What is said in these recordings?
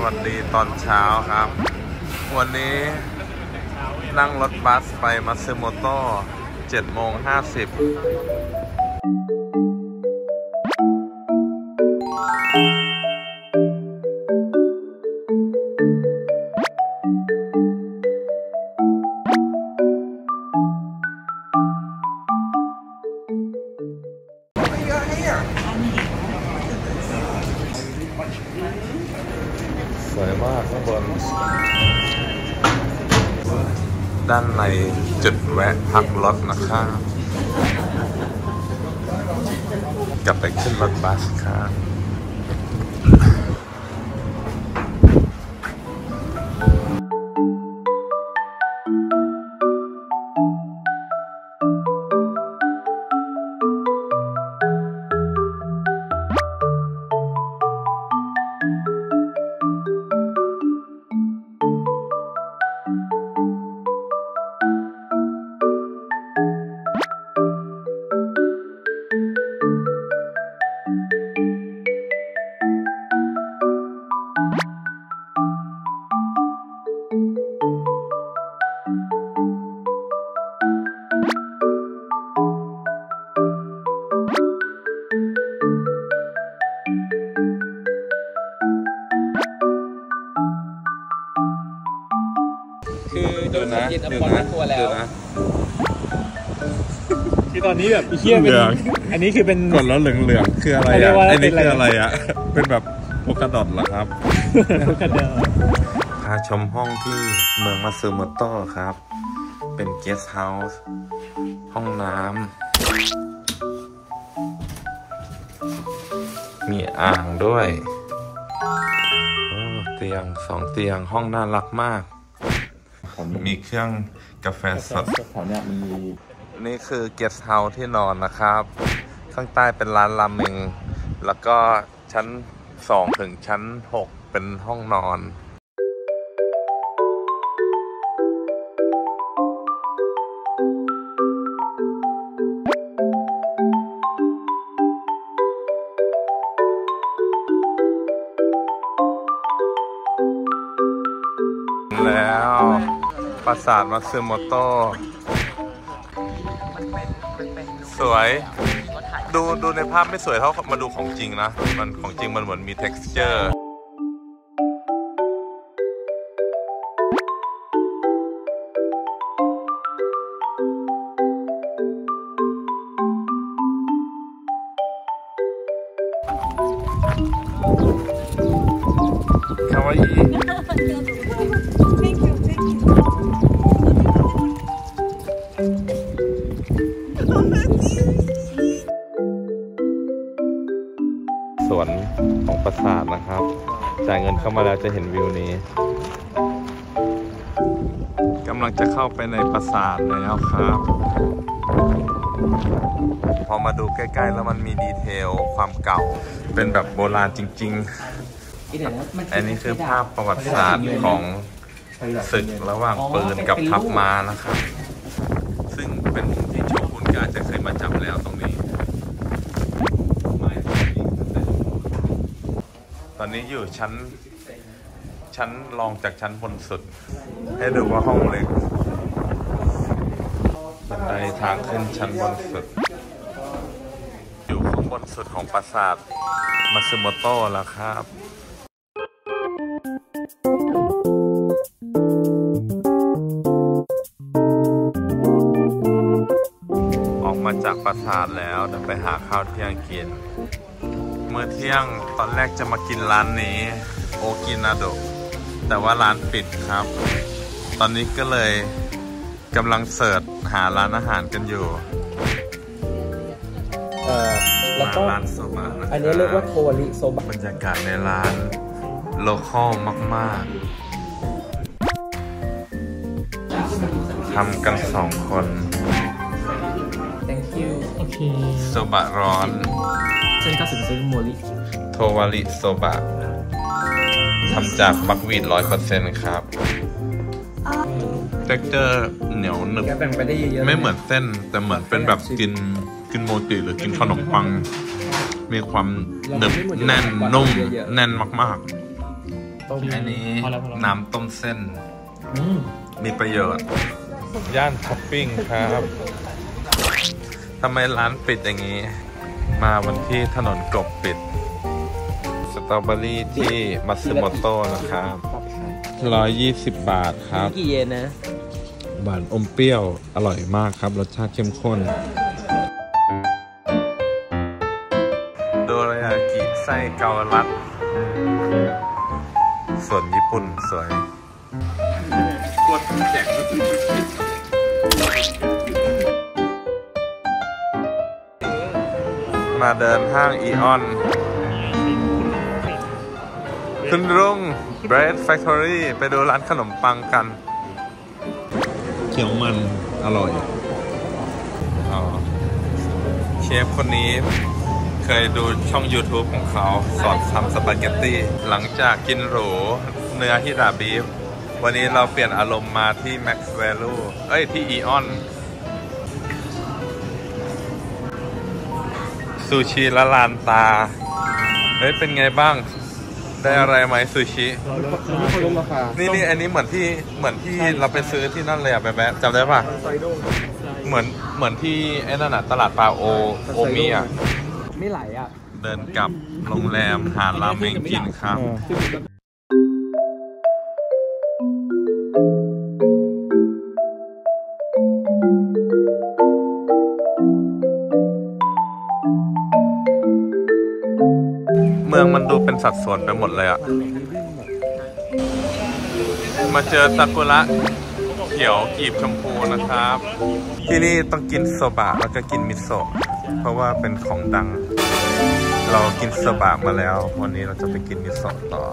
วัสดีตอนเช้าครับวันนี้นั่งรถบัสไปมัตสึโมโตะ7:50สวยมากข้างบนด้านในจุดแวะพักรถนะครับกลับไปขึ้นรถบัสครับคือดูนะดูนะแล้วคือตอนนี้แบบเฮี้ยเป็นอันนี้คือเป็นกดแล้วเหลืองๆคืออะไรอ่ะอันนี้คืออะไรอ่ะเป็นแบบโพกาดอทเหรอครับโพกาดอทพาชมห้องที่เมืองมัตสึโมโตะครับเป็นเกสต์เฮาส์ห้องน้ำมีอ่างด้วยเตียง2 เตียงห้องน่ารักมากมีเครื่องกาแฟสดนี่คือเกสต์เฮาส์ที่นอนนะครับข้างใต้เป็นร้านราเมงแล้วก็ชั้น2 ถึงชั้น 6เป็นห้องนอนแล้วปราสาทมัตสึโมโตะสวยดูในภาพไม่สวยเท่ามาดูของจริงนะมันของจริงมันเหมือนมี texture คาวาอิสวนของปราสาทนะครับจ่ายเงินเข้ามาแล้วจะเห็นวิวนี้กำลังจะเข้าไปในปราสาทแล้วครับพอมาดูใกล้ๆแล้วมันมีดีเทลความเก่าเป็นแบบโบราณจริงๆอันนี้คือภาพประวัติศาสตร์ของศึกระหว่างปืนกับทัพม้านะครับซึ่งเป็นมุมที่โชกุนก็อาจจะเคยมาจับแล้วตรงนี้ตอนนี้อยู่ชั้นรองจากชั้นบนสุดให้ดูว่าห้องเล็กบันไดทางขึ้นชั้นบนสุดอยู่ข้างบนสุดของปราสาทมัตสึโมโตะแล้วครับออกมาจากปราสาทแล้วเดี๋ยวไปหาข้าวเที่ยงกินมื้อเที่ยงตอนแรกจะมากินร้านนี้โอกินาโดะแต่ว่าร้านปิดครับตอนนี้ก็เลยกำลังเสิร์ชหาร้านอาหารกันอยู่แล้วก็ร้านโซบะอันนี้เรียกว่าโทริโซบะบรรยากาศในร้านโลคอลมากๆทำกัน2 คน Thank you โอเคโซบะร้อนเส้นข้าวสึโมริโทวาริโซบะทำจากบัควีท 100% ครับเท็กเจอร์เหนียวหนึบไม่เหมือนเส้นแต่เหมือนเป็นแบบกินโมจิหรือกินขนมปังมีความหนึบแน่นนุ่มแน่นมากๆอันนี้น้ำต้มเส้นมีประโยชน์ย่านช้อปปิ้งครับทำไมร้านปิดอย่างนี้มาวันที่ถนนกบปิดสตรอเบอรี่ที่มัตสึโมโตะนะครับ120 บาทครับกี่เยนนะหวานอมเปรี้ยวอร่อยมากครับรสชาติเข้มข้นโดรายากิไส้เกาลัดส่วนญี่ปุ่นสวยกดแจกมาเดินห้างอีออนคุณรุ่ง Bread Factory ไปดูร้านขนมปังกันเขียวมันอร่อยเชฟคนนี้เคยดูช่อง YouTube ของเขาสอนทำสปาเกตตี้หลังจากกินหรูเนื้อฮิดาบีฟวันนี้เราเปลี่ยนอารมณ์มาที่ Max Value ที่อีออนซูชิละลานตาเป็นไงบ้างได้อะไรไหมซูชินี่อันนี้เหมือนที่เราไปซื้อที่นั่นเลยอะแบบจำได้ป่ะเหมือนที่ไอ้นั่นอะตลาดปลาโอมิอะไม่ไหลอะเดินกลับโรงแรมหาราเมงกินครับเมืองมันดูเป็นสัดส่วนไปหมดเลยอะมาเจอซากุระเขียวกีบชมพูนะครับ ที่นี่ต้องกินโซบะแล้วก็กินมิโซะเพราะว่าเป็นของดังเรากินโซบะมาแล้ววันนี้เราจะไปกินมิโซะต่อ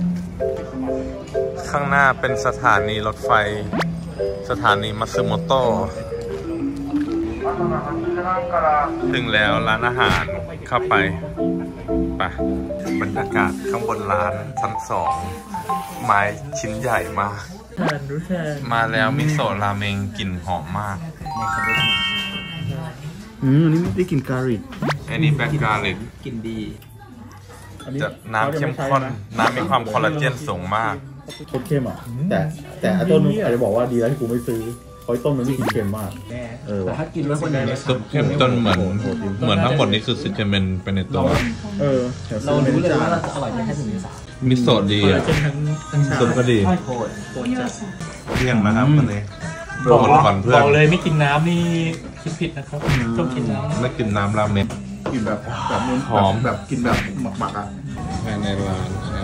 ข้างหน้าเป็นสถานีรถไฟสถานีมัตสึโมโตะถึงแล้วร้านอาหารเข้าไปบรรยากาศข้างบนร้านชั้น2ไม้ชิ้นใหญ่มากมาแล้วมิโซะราเมงกลิ่นหอมมากอันนี้ไม่ได้กลิ่นการลิกอันนี้แบล็กการลิกกลิ่นดีจะน้ำเข้มข้นน้ำมีความคอลลาเจนสูงมากเข้มอ่ะแต่ต้นอาจจะบอกว่าดีแล้วที่กูไม่ซื้อเพราะต้นมันไม่กินเค็มมากแต่ถ้ากินแล้วคนนี้ซุปเข้มจนเหมือนทั้งหมดนี้คือซึจิเมนเป็นในตัวเรารู้เลยว่าเราจะอร่อยแค่ถึงมิโซะดีอ่ะซุปก็ดีเที่ยงนะครับวันนี้บอกเลยไม่กินน้ำนี่คิดผิดนะครับต้องกินน้ำไม่กินน้ำราเมงกินแบบหอมแบบกินแบบหมักๆอ่ะภายในร้านครับ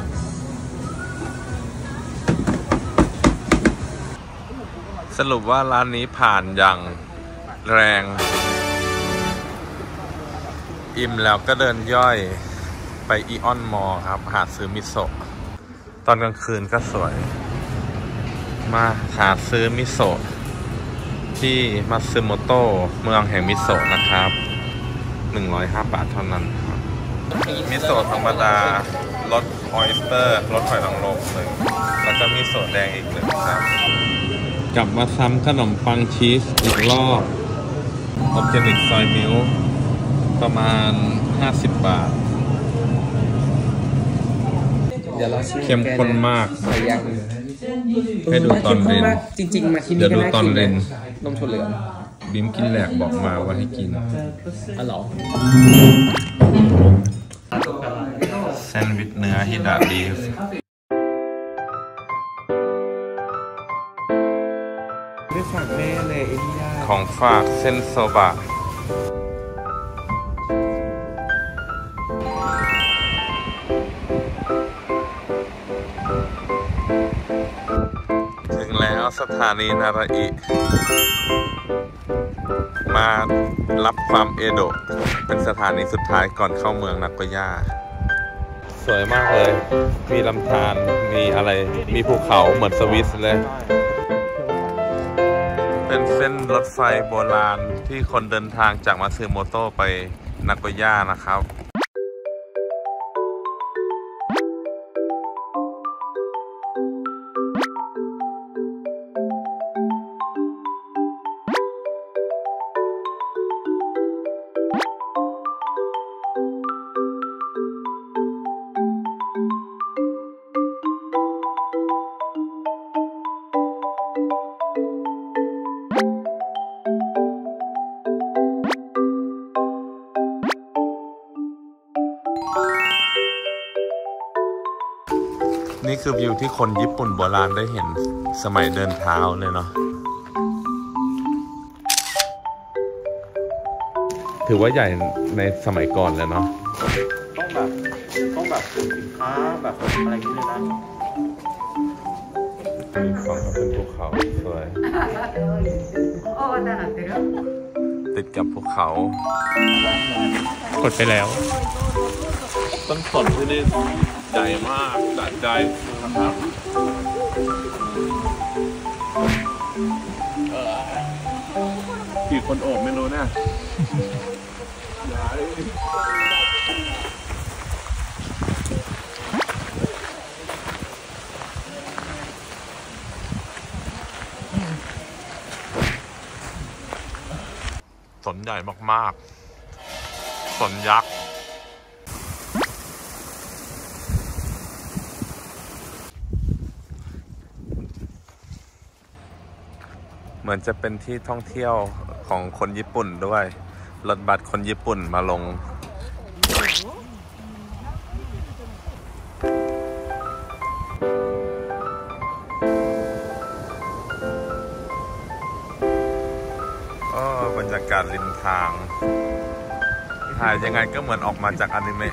สรุปว่าร้านนี้ผ่านอย่างแรงอิ่มแล้วก็เดินย่อยไปอีออนมอลล์ครับหาซื้อมิโซะตอนกลางคืนก็สวยมาหาซื้อมิโซะที่มัตสึโมโตะเมืองแห่งมิโซะนะครับ105 บาทเท่านั้นครับมิโซะธรรมดารสออยสเตอร์รสหอยนางรม1แล้วก็มิโซะแดงอีก1ครับกลับมาซ้ำขนมปังชีสอีกรอบออร์แกนิกซอยมิลประมาณ50 บาทเข้มข้นมากให้ดูตอนเรนจริงๆมาที่นี่ก็ได้กินนมถั่วเหลืองบิ้มกินแหลกบอกมาว่าให้กินหรอแซนด์วิชเนื้อฮิดาบีฟของฝากเส้นโซบะถึงแล้วสถานีนาราอิมารับความเอโดะเป็นสถานีสุดท้ายก่อนเข้าเมืองนาโกย่าสวยมากเลยมีลำธารมีอะไรมีภูเขาเหมือนสวิสเลยเป็นเส้นรถไฟโบราณที่คนเดินทางจากมัตสึโมโตะไปนาโกย่านะครับนี่คือวิวที่คนญี่ปุ่นโบราณได้เห็นสมัยเดินเท้าเลยเนาะถือว่าใหญ่ในสมัยก่อนเลยเนาะต้องแบบสินค้าแบบอะไรอย่างนี้เลยนะมีฝั่งก็เป็นภูเขาสวยติดกับภูเขากดไปแล้วต้นสนที่นี่ใหญ่มากสะใจนะครับกี่คนโอบไม่รู้เนี่ยสนใหญ่มากๆสนยักษ์เหมือนจะเป็นที่ท่องเที่ยวของคนญี่ปุ่นด้วยรถบัสคนญี่ปุ่นมาลงบรรยากาศริมทางถ่ายยังไงก็เหมือนออกมาจากอนิเมะ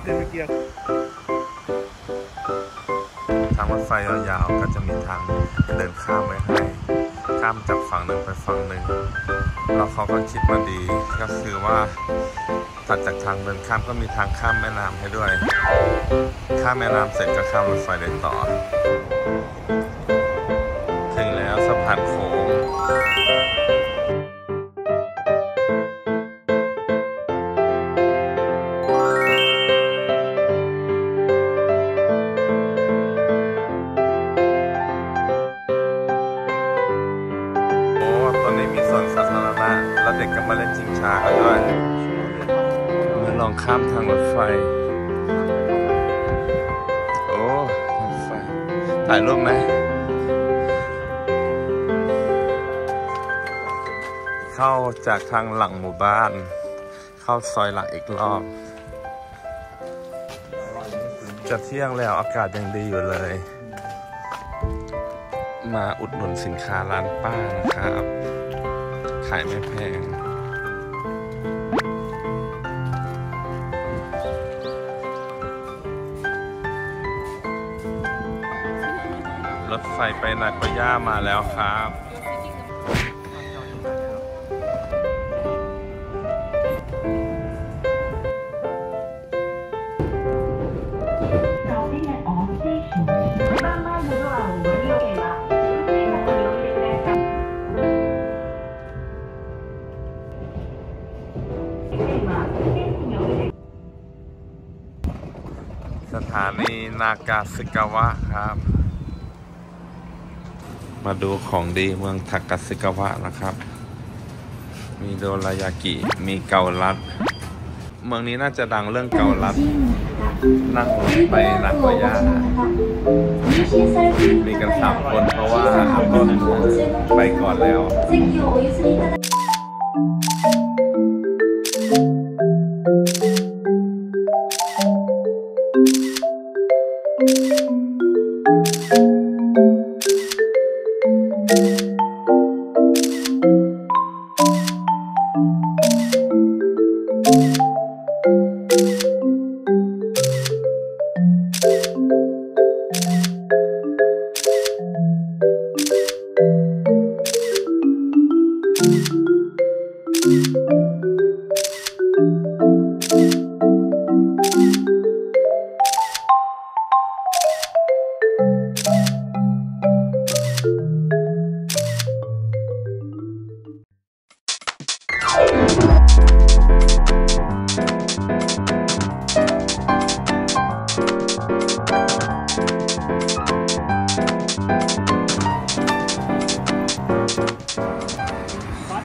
ทางรถไฟยาวๆก็จะมีทางเดินข้ามไว้ให้ข้ามจากฝั่งหนึ่งไปฝั่งหนึ่งแล้วเขาก็คิดมาดีก็คือว่าถัดจากทางเดินข้ามก็มีทางข้ามแม่น้ำให้ด้วยข้ามแม่น้ำเสร็จก็ข้ามรถไฟได้ต่อถึงแล้วสะพานโค้งแล้วเด็กก็มาเล่นชิงช้ากันด้วยมาลองข้ามทางรถไฟโอ้รถไฟถ่ายรูปไหมเข้าจากทางหลังหมู่บ้านเข้าซอยหลักอีกรอบจะเที่ยงแล้วอากาศยังดีอยู่เลยมาอุดหนุนสินค้าร้านป้านะครับขายไม่แพงรถไฟไปนาโกย่ามาแล้วครับสถานีนากาสึกาวะครับมาดูของดีเมืองทากาสึกาวะนะครับมีโดรายากิมีเกาลัดเมืองนี้น่าจะดังเรื่องเกาลัดนั่งรถไปนาโกย่ามีกัน3 คนเพราะว่าต้นไปก่อนแล้ว Thank you.